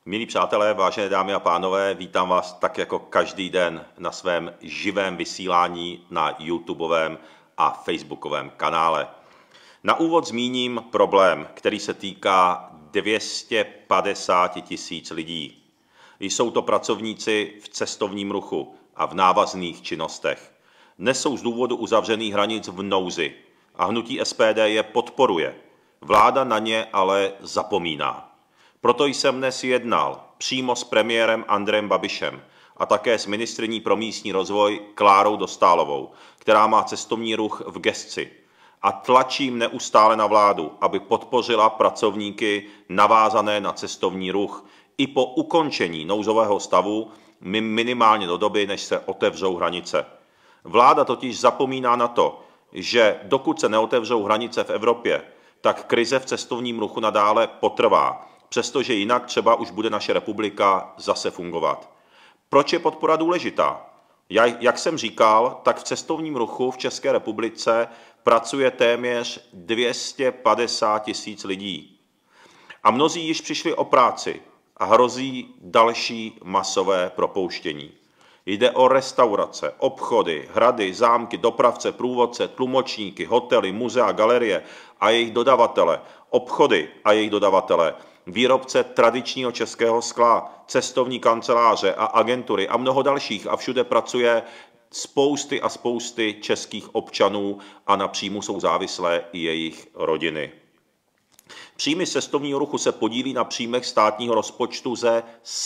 Milí přátelé, vážené dámy a pánové, vítám vás tak jako každý den na svém živém vysílání na YouTubeovém a Facebookovém kanále. Na úvod zmíním problém, který se týká 250 000 lidí. Jsou to pracovníci v cestovním ruchu a v návazných činnostech. Dnes jsou z důvodu uzavřených hranic v nouzi a hnutí SPD je podporuje. Vláda na ně ale zapomíná. Proto jsem dnes jednal přímo s premiérem Andrejem Babišem a také s ministryní pro místní rozvoj Klárou Dostálovou, která má cestovní ruch v gesci. A tlačím neustále na vládu, aby podpořila pracovníky navázané na cestovní ruch i po ukončení nouzového stavu minimálně do doby, než se otevřou hranice. Vláda totiž zapomíná na to, že dokud se neotevřou hranice v Evropě, tak krize v cestovním ruchu nadále potrvá, přestože jinak třeba už bude naše republika zase fungovat. Proč je podpora důležitá? Jak jsem říkal, tak v cestovním ruchu v České republice pracuje téměř 250 000 lidí. A mnozí již přišli o práci a hrozí další masové propouštění. Jde o restaurace, obchody, hrady, zámky, dopravce, průvodce, tlumočníky, hotely, muzea, galerie a jejich dodavatele, obchody a jejich dodavatele, výrobce tradičního českého skla, cestovní kanceláře a agentury a mnoho dalších a všude pracuje spousty a spousty českých občanů a na příjmu jsou závislé i jejich rodiny. Příjmy z cestovního ruchu se podílí na příjmech státního rozpočtu ze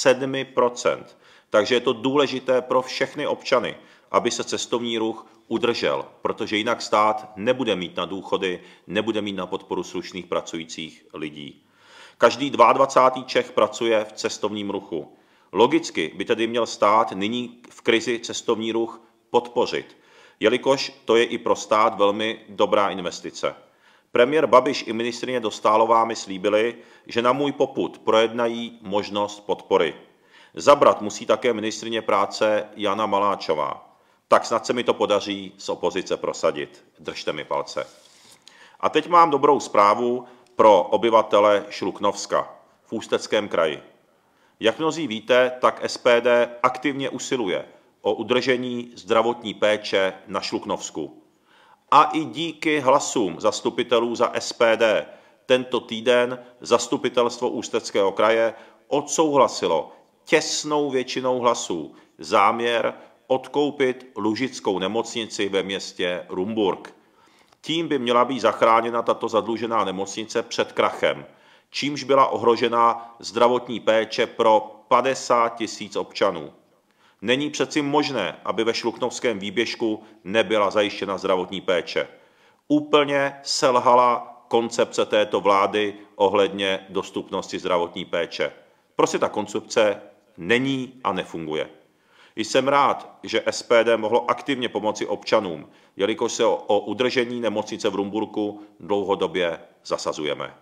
7%, takže je to důležité pro všechny občany, aby se cestovní ruch udržel, protože jinak stát nebude mít na důchody, nebude mít na podporu slušných pracujících lidí. Každý 22. Čech pracuje v cestovním ruchu. Logicky by tedy měl stát nyní v krizi cestovní ruch podpořit, jelikož to je i pro stát velmi dobrá investice. Premiér Babiš i ministryně Dostálová mi slíbili, že na můj popud projednají možnost podpory. Zabrat musí také ministryně práce Jana Maláčová. Tak snad se mi to podaří z opozice prosadit. Držte mi palce. A teď mám dobrou zprávu pro obyvatele Šluknovska v Ústeckém kraji. Jak mnozí víte, tak SPD aktivně usiluje o udržení zdravotní péče na Šluknovsku. A i díky hlasům zastupitelů za SPD tento týden zastupitelstvo Ústeckého kraje odsouhlasilo těsnou většinou hlasů záměr odkoupit Lužickou nemocnici ve městě Rumburk. Tím by měla být zachráněna tato zadlužená nemocnice před krachem, čímž byla ohrožena zdravotní péče pro 50 000 občanů. Není přeci možné, aby ve Šluknovském výběžku nebyla zajištěna zdravotní péče. Úplně selhala koncepce této vlády ohledně dostupnosti zdravotní péče. Prostě ta koncepce není a nefunguje. Jsem rád, že SPD mohlo aktivně pomoci občanům, jelikož se o udržení nemocnice v Rumburku dlouhodobě zasazujeme.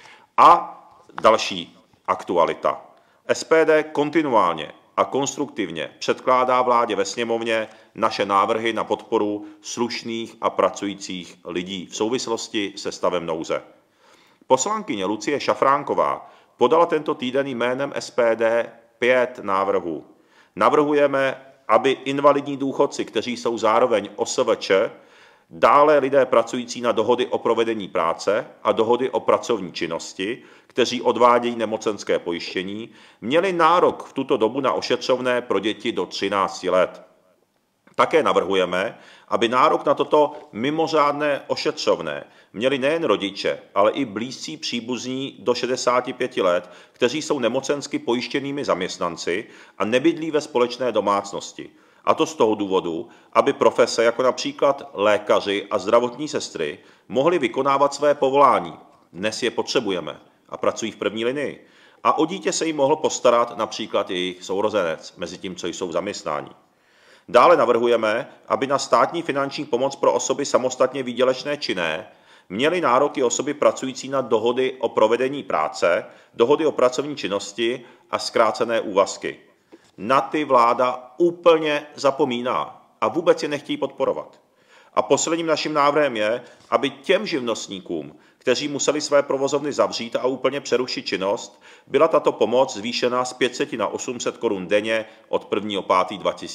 A další aktualita. SPD kontinuálně a konstruktivně předkládá vládě ve sněmovně naše návrhy na podporu slušných a pracujících lidí v souvislosti se stavem nouze. Poslankyně Lucie Šafránková podala tento týden jménem SPD 5 návrhů. Navrhujeme, aby invalidní důchodci, kteří jsou zároveň OSVČ, dále lidé pracující na dohody o provedení práce a dohody o pracovní činnosti, kteří odvádějí nemocenské pojištění, měli nárok v tuto dobu na ošetřovné pro děti do 13 let. Také navrhujeme, aby nárok na toto mimořádné ošetřovné měli nejen rodiče, ale i blízcí příbuzní do 65 let, kteří jsou nemocensky pojištěnými zaměstnanci a nebydlí ve společné domácnosti. A to z toho důvodu, aby profese jako například lékaři a zdravotní sestry mohli vykonávat své povolání. Dnes je potřebujeme a pracují v první linii. A o dítě se jim mohl postarat například jejich sourozenec, mezi tím, co jsou zaměstnáni. Dále navrhujeme, aby na státní finanční pomoc pro osoby samostatně výdělečné činné měly nároky osoby pracující na dohody o provedení práce, dohody o pracovní činnosti a zkrácené úvazky. Na ty vláda úplně zapomíná a vůbec je nechtějí podporovat. A posledním naším návrhem je, aby těm živnostníkům, kteří museli své provozovny zavřít a úplně přerušit činnost, byla tato pomoc zvýšena z 500 na 800 korun denně od 1. 5.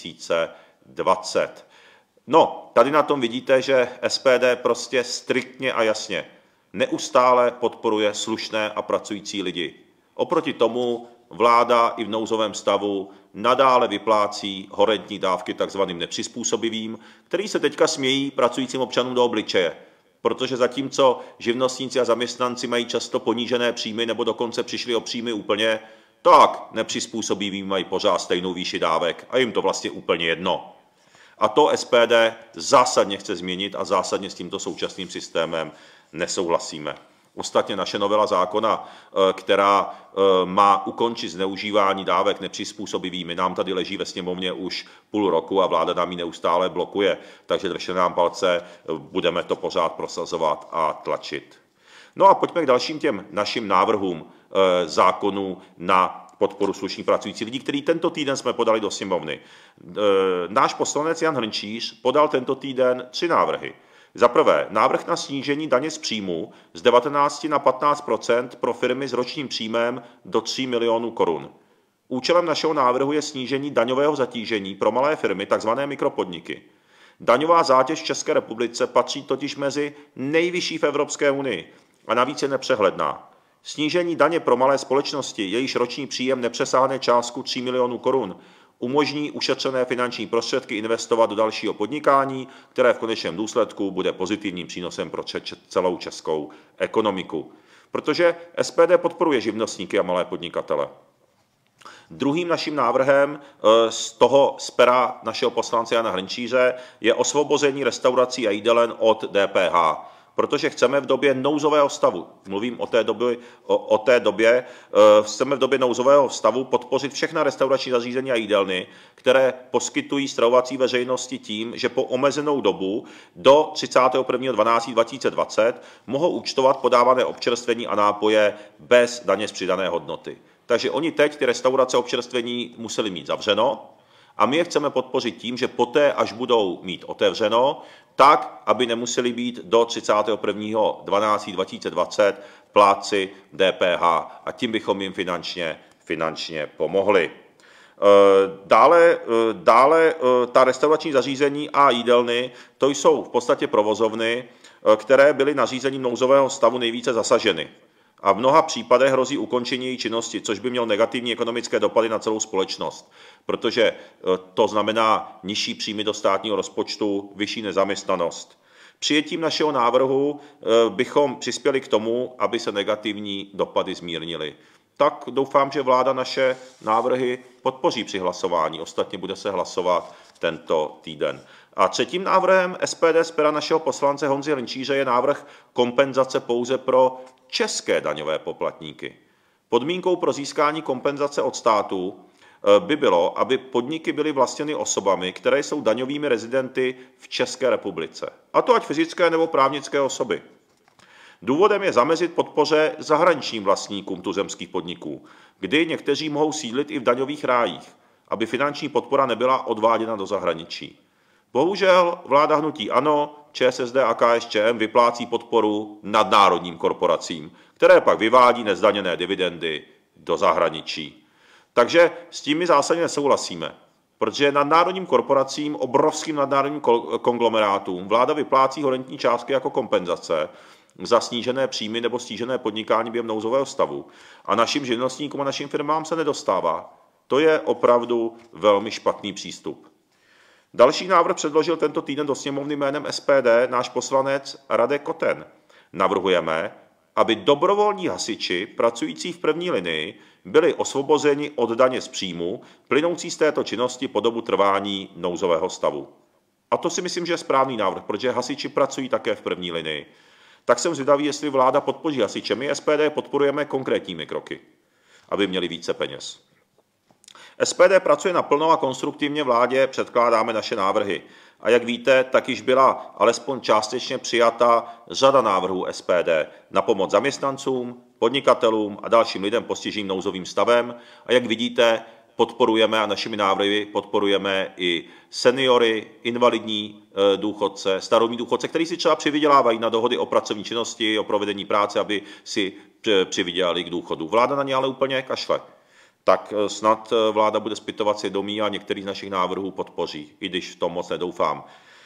2020. No, tady na tom vidíte, že SPD prostě striktně a jasně neustále podporuje slušné a pracující lidi. Oproti tomu vláda i v nouzovém stavu nadále vyplácí horentní dávky takzvaným nepřizpůsobivým, který se teďka smějí pracujícím občanům do obličeje. Protože zatímco živnostníci a zaměstnanci mají často ponížené příjmy nebo dokonce přišli o příjmy úplně, tak nepřizpůsobiví mají pořád stejnou výši dávek a jim to vlastně úplně jedno. A to SPD zásadně chce změnit a zásadně s tímto současným systémem nesouhlasíme. Ostatně naše novela zákona, která má ukončit zneužívání dávek nepřizpůsobivými, nám tady leží ve sněmovně už půl roku a vláda nám ji neustále blokuje, takže držte nám palce, budeme to pořád prosazovat a tlačit. No a pojďme k dalším těm našim návrhům zákonů na podporu slušných pracujících lidí, který tento týden jsme podali do sněmovny. Náš poslanec Jan Hrnčíř podal tento týden 3 návrhy. Za prvé, návrh na snížení daně z příjmu z 19 na 15 % pro firmy s ročním příjmem do 3 milionů korun. Účelem našeho návrhu je snížení daňového zatížení pro malé firmy, takzvané mikropodniky. Daňová zátěž v České republice patří totiž mezi nejvyšší v Evropské unii a navíc je nepřehledná. Snížení daně pro malé společnosti, jejíž roční příjem nepřesáhne částku 3 milionů korun, umožní ušetřené finanční prostředky investovat do dalšího podnikání, které v konečném důsledku bude pozitivním přínosem pro celou českou ekonomiku. Protože SPD podporuje živnostníky a malé podnikatele. Druhým naším návrhem z pera našeho poslance Jana Hrnčíře je osvobození restaurací a jídelen od DPH. Protože chceme v době nouzového stavu, mluvím o té době, chceme v době nouzového stavu podpořit všechna restaurační zařízení a jídelny, které poskytují stravovací veřejnosti tím, že po omezenou dobu do 31.12.2020 mohou účtovat podávané občerstvení a nápoje bez daně z přidané hodnoty. Takže oni teď ty restaurace občerstvení museli mít zavřeno, a my je chceme podpořit tím, že poté, až budou mít otevřeno, tak, aby nemuseli být do 31.12.2020 plátci DPH a tím bychom jim finančně pomohli. Dále ta restaurační zařízení a jídelny, to jsou v podstatě provozovny, které byly nařízením nouzového stavu nejvíce zasaženy. A v mnoha případech hrozí ukončení její činnosti, což by mělo negativní ekonomické dopady na celou společnost, protože to znamená nižší příjmy do státního rozpočtu, vyšší nezaměstnanost. Přijetím našeho návrhu bychom přispěli k tomu, aby se negativní dopady zmírnily. Tak doufám, že vláda naše návrhy podpoří při hlasování. Ostatně bude se hlasovat tento týden. A třetím návrhem SPD z pera našeho poslance Honzy Hrnčíře je návrh kompenzace pouze pro české daňové poplatníky. Podmínkou pro získání kompenzace od státu by bylo, aby podniky byly vlastněny osobami, které jsou daňovými rezidenty v České republice. A to ať fyzické nebo právnické osoby. Důvodem je zamezit podpoře zahraničním vlastníkům tuzemských podniků, kdy někteří mohou sídlit i v daňových rájích, aby finanční podpora nebyla odváděna do zahraničí. Bohužel vláda hnutí ANO, ČSSD a KSČM vyplácí podporu nadnárodním korporacím, které pak vyvádí nezdaněné dividendy do zahraničí. Takže s tím my zásadně nesouhlasíme, protože nadnárodním korporacím, obrovským nadnárodním konglomerátům vláda vyplácí horentní částky jako kompenzace za snížené příjmy nebo snížené podnikání během nouzového stavu a našim živnostníkům a našim firmám se nedostává. To je opravdu velmi špatný přístup. Další návrh předložil tento týden do sněmovny jménem SPD náš poslanec Radek Koten. Navrhujeme, aby dobrovolní hasiči pracující v první linii byli osvobozeni od daně z příjmu plynoucí z této činnosti po dobu trvání nouzového stavu. A to si myslím, že je správný návrh, protože hasiči pracují také v první linii. Tak jsem zvědavý, jestli vláda podpoří hasiče. My SPD podporujeme konkrétními kroky, aby měli více peněz. SPD pracuje naplno a konstruktivně vládě předkládáme naše návrhy. A jak víte, tak již byla alespoň částečně přijata řada návrhů SPD na pomoc zaměstnancům, podnikatelům a dalším lidem postiženým nouzovým stavem. A jak vidíte, podporujeme a našimi návrhy podporujeme i seniory, invalidní důchodce, starobní důchodce, kteří si třeba přivydělávají na dohody o pracovní činnosti, o provedení práce, aby si přivydělali k důchodu. Vláda na ně ale úplně kašle. Tak snad vláda bude zpytovat svědomí a některý z našich návrhů podpoří, i když v tom moc nedoufám.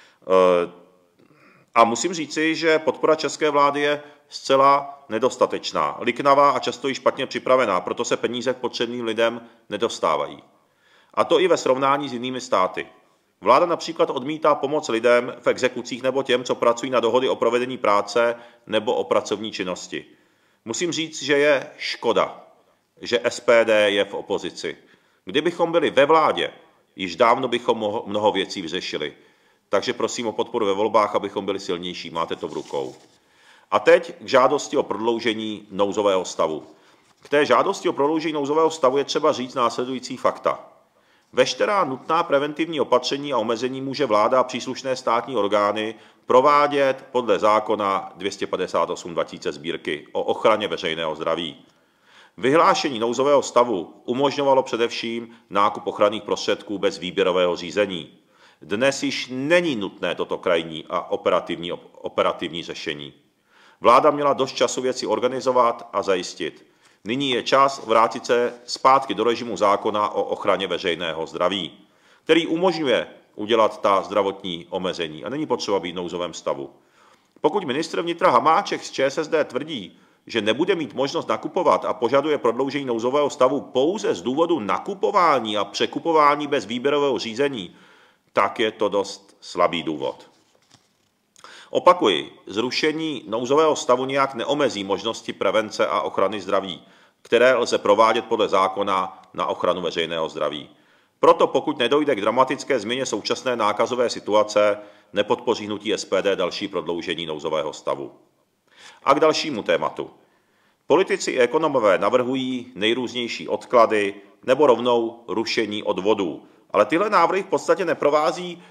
A musím říci, že podpora české vlády je zcela nedostatečná, liknavá a často i špatně připravená, proto se peníze k potřebným lidem nedostávají. A to i ve srovnání s jinými státy. Vláda například odmítá pomoc lidem v exekucích nebo těm, co pracují na dohody o provedení práce nebo o pracovní činnosti. Musím říct, že je škoda, že SPD je v opozici. Kdybychom byli ve vládě, již dávno bychom mnoho věcí vyřešili. Takže prosím o podporu ve volbách, abychom byli silnější. Máte to v rukou. A teď k žádosti o prodloužení nouzového stavu. K té žádosti o prodloužení nouzového stavu je třeba říct následující fakta. Veškerá nutná preventivní opatření a omezení může vláda a příslušné státní orgány provádět podle zákona 258/2000 Sbírky o ochraně veřejného zdraví. Vyhlášení nouzového stavu umožňovalo především nákup ochranných prostředků bez výběrového řízení. Dnes již není nutné toto krajní a operativní řešení. Vláda měla dost času věci organizovat a zajistit. Nyní je čas vrátit se zpátky do režimu zákona o ochraně veřejného zdraví, který umožňuje udělat ta zdravotní omezení a není potřeba být v nouzovém stavu. Pokud ministr vnitra Hamáček z ČSSD tvrdí, že nebude mít možnost nakupovat a požaduje prodloužení nouzového stavu pouze z důvodu nakupování a překupování bez výběrového řízení, tak je to dost slabý důvod. Opakuji, zrušení nouzového stavu nijak neomezí možnosti prevence a ochrany zdraví, které lze provádět podle zákona na ochranu veřejného zdraví. Proto pokud nedojde k dramatické změně současné nákazové situace, nepodpoří hnutí SPD další prodloužení nouzového stavu. A k dalšímu tématu. Politici i ekonomové navrhují nejrůznější odklady nebo rovnou rušení odvodů, ale tyhle návrhy v podstatě neprovází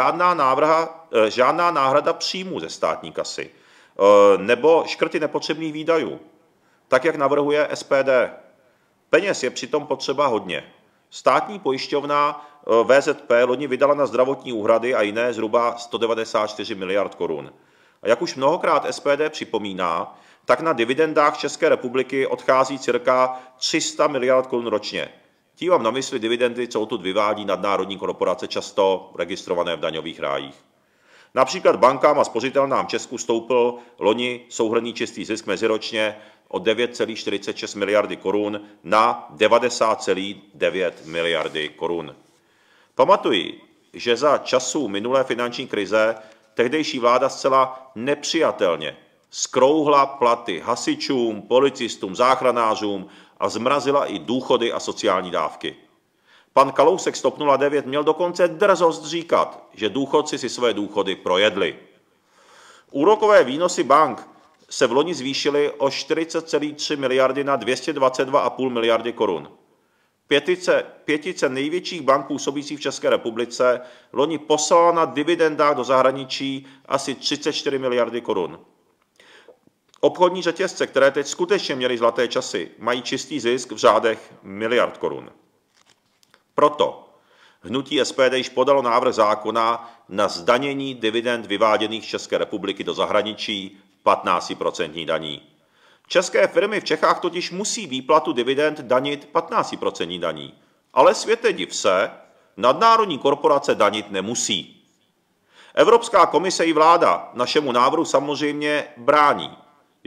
žádná náhrada příjmů ze státní kasy nebo škrty nepotřebných výdajů, tak jak navrhuje SPD. Peněz je přitom potřeba hodně. Státní pojišťovna VZP loni vydala na zdravotní úhrady a jiné zhruba 194 miliard korun. A jak už mnohokrát SPD připomíná, tak na dividendách České republiky odchází cirka 300 miliard korun ročně. Tím mám na mysli dividendy, co odtud vyvádí nadnárodní korporace, často registrované v daňových rájích. Například bankám a spořitelnám Česku stoupl loni souhrnný čistý zisk meziročně o 9,46 miliardy korun na 90,9 miliardy korun. Pamatuji, že za časů minulé finanční krize tehdejší vláda zcela nepřijatelně zkrouhla platy hasičům, policistům, záchranářům a zmrazila i důchody a sociální dávky. Pan Kalousek z TOP 09 měl dokonce drzost říkat, že důchodci si své důchody projedli. Úrokové výnosy bank se v loni zvýšily o 40,3 miliardy na 222,5 miliardy korun. Pětice největších bank působících v České republice loni poslala na dividendách do zahraničí asi 34 miliardy korun. Obchodní řetězce, které teď skutečně měly zlaté časy, mají čistý zisk v řádech miliard korun. Proto hnutí SPD již podalo návrh zákona na zdanění dividend vyváděných z České republiky do zahraničí 15% daní. České firmy v Čechách totiž musí výplatu dividend danit 15% daní, ale světe div se, nadnárodní korporace danit nemusí. Evropská komise i vláda našemu návrhu samozřejmě brání,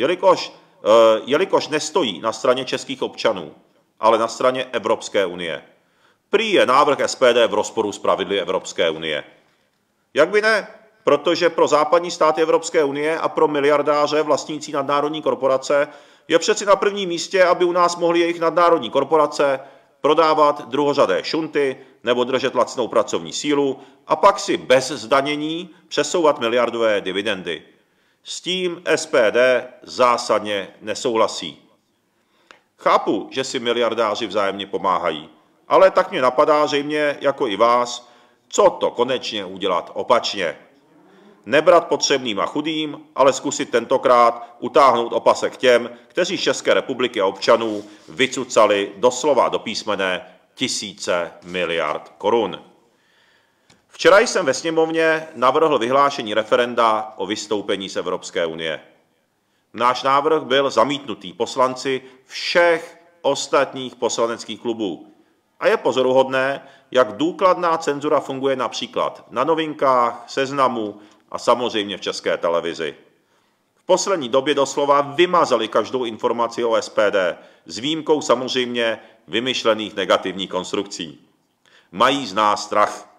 jelikož nestojí na straně českých občanů, ale na straně Evropské unie. Prý je návrh SPD v rozporu s pravidly Evropské unie. Jak by ne? Protože pro západní státy Evropské unie a pro miliardáře vlastnící nadnárodní korporace je přeci na prvním místě, aby u nás mohly jejich nadnárodní korporace prodávat druhořadé šunty nebo držet lacnou pracovní sílu a pak si bez zdanění přesouvat miliardové dividendy. S tím SPD zásadně nesouhlasí. Chápu, že si miliardáři vzájemně pomáhají, ale tak mě napadá zřejmě jako i vás, co to konečně udělat opačně. Nebrat potřebným a chudým, ale zkusit tentokrát utáhnout opasek těm, kteří z České republiky a občanů vycucali doslova do písmene tisíce miliard korun. Včera jsem ve sněmovně navrhl vyhlášení referenda o vystoupení z Evropské unie. Náš návrh byl zamítnutý poslanci všech ostatních poslaneckých klubů. A je pozoruhodné, jak důkladná cenzura funguje například na Novinkách, Seznamu a samozřejmě v České televizi. V poslední době doslova vymazali každou informaci o SPD, s výjimkou samozřejmě vymyšlených negativních konstrukcí. Mají z nás strach.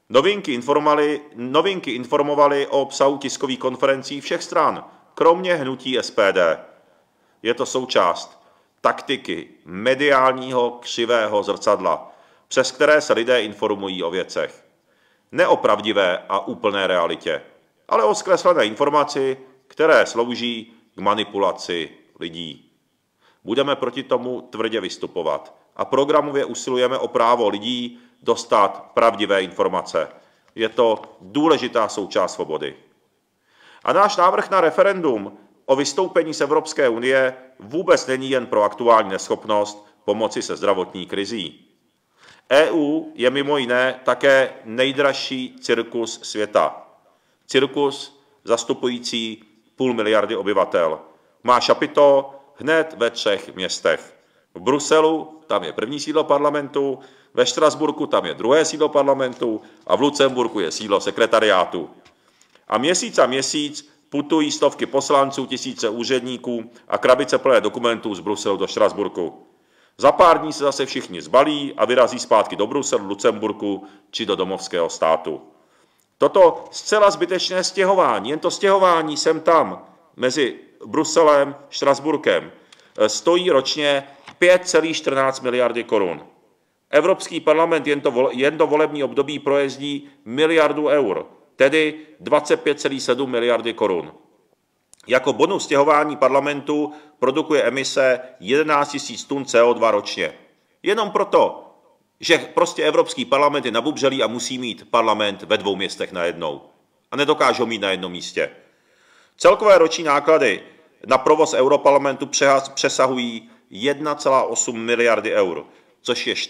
Novinky informovaly o obsahu tiskových konferencí všech stran, kromě hnutí SPD. Je to součást taktiky mediálního křivého zrcadla, přes které se lidé informují o věcech. Ne o pravdivé a úplné realitě, ale o zkreslené informaci, které slouží k manipulaci lidí. Budeme proti tomu tvrdě vystupovat a programově usilujeme o právo lidí dostat pravdivé informace. Je to důležitá součást svobody. A náš návrh na referendum o vystoupení z Evropské unie vůbec není jen pro aktuální neschopnost pomoci se zdravotní krizí. EU je mimo jiné také nejdražší cirkus světa. Cirkus zastupující 500 miliardy obyvatel. Má šapito hned ve 3 městech. V Bruselu, tam je první sídlo parlamentu, ve Štrasburku tam je druhé sídlo parlamentu a v Lucemburku je sídlo sekretariátu. A měsíc putují stovky poslanců, tisíce úředníků a krabice plné dokumentů z Bruselu do Štrasburku. Za pár dní se zase všichni zbalí a vyrazí zpátky do Bruselu, Lucemburku či do domovského státu. Toto zcela zbytečné stěhování, jen to stěhování sem tam mezi Bruselem a Štrasburkem stojí ročně 5,14 miliardy korun. Evropský parlament jen do volební období projezdí miliardu eur, tedy 25,7 miliardy korun. Jako bonus stěhování parlamentu produkuje emise 11 000 tun CO2 ročně. Jenom proto, že prostě Evropský parlament je nabubřelý a musí mít parlament ve 2 městech najednou. A nedokážou mít na jednom místě. Celkové roční náklady na provoz Europarlamentu přesahují 1,8 miliardy eur, což je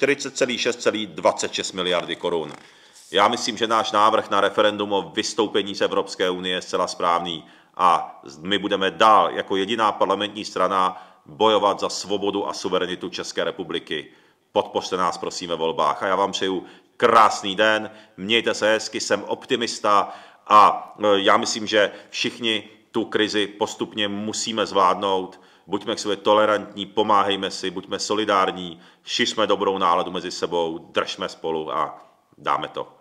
40,26 miliardy korun. Já myslím, že náš návrh na referendum o vystoupení z Evropské unie je zcela správný a my budeme dál jako jediná parlamentní strana bojovat za svobodu a suverenitu České republiky. Podpořte nás prosím ve volbách a já vám přeju krásný den, mějte se hezky, jsem optimista a já myslím, že všichni tu krizi postupně musíme zvládnout. Buďme k sobě tolerantní, pomáhejme si, buďme solidární, šiřme dobrou náladu mezi sebou, držme spolu a dáme to.